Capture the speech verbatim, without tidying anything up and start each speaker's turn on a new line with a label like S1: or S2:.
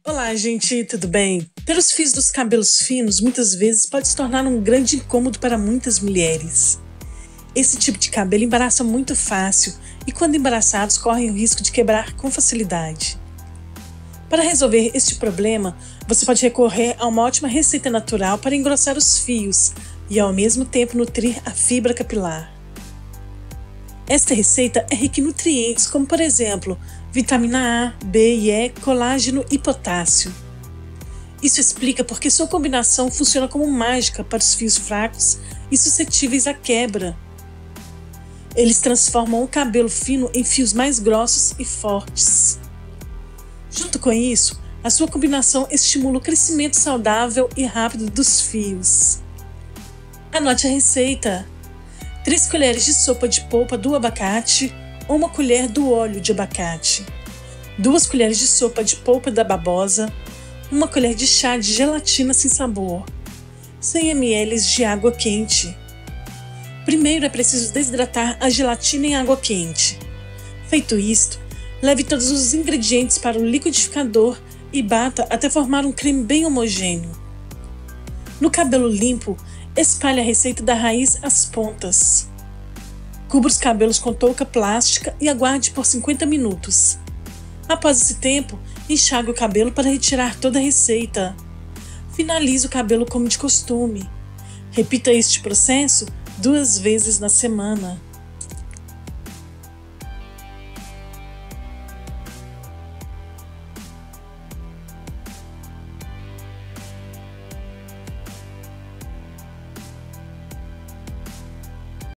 S1: Olá, gente, tudo bem? Ter os fios dos cabelos finos muitas vezes pode se tornar um grande incômodo para muitas mulheres. Esse tipo de cabelo embaraça muito fácil e, quando embaraçados, correm o risco de quebrar com facilidade. Para resolver este problema, você pode recorrer a uma ótima receita natural para engrossar os fios e, ao mesmo tempo, nutrir a fibra capilar. Esta receita é rica em nutrientes como, por exemplo, vitamina A, B e E, colágeno e potássio. Isso explica porque sua combinação funciona como mágica para os fios fracos e suscetíveis à quebra. Eles transformam o cabelo fino em fios mais grossos e fortes. Junto com isso, a sua combinação estimula o crescimento saudável e rápido dos fios. Anote a receita: três colheres de sopa de polpa do abacate, uma colher do óleo de abacate, duas colheres de sopa de polpa da babosa, uma colher de chá de gelatina sem sabor, cem mililitros de água quente. Primeiro é preciso desidratar a gelatina em água quente. Feito isto, leve todos os ingredientes para o liquidificador e bata até formar um creme bem homogêneo. No cabelo limpo, espalhe a receita da raiz às pontas. Cubra os cabelos com touca plástica e aguarde por cinquenta minutos. Após esse tempo, enxague o cabelo para retirar toda a receita. Finalize o cabelo como de costume. Repita este processo duas vezes na semana.